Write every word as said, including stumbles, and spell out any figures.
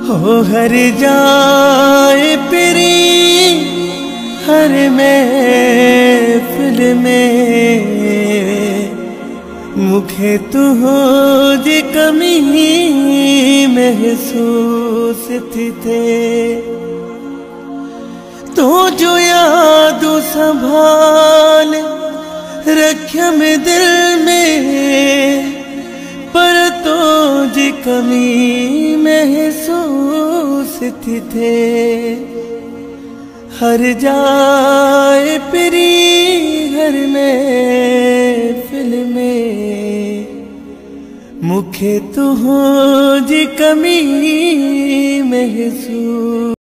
हो हर जाए प्री हर महफिल में मुखे तू हो जी कमी महसूस थी थे तू जो याद संभाल रख्या में दिल में पर तो जी कमी महसूस थी थे हर जाए प्री हर महफिल में मुखे तू हो जी कमी महसूस।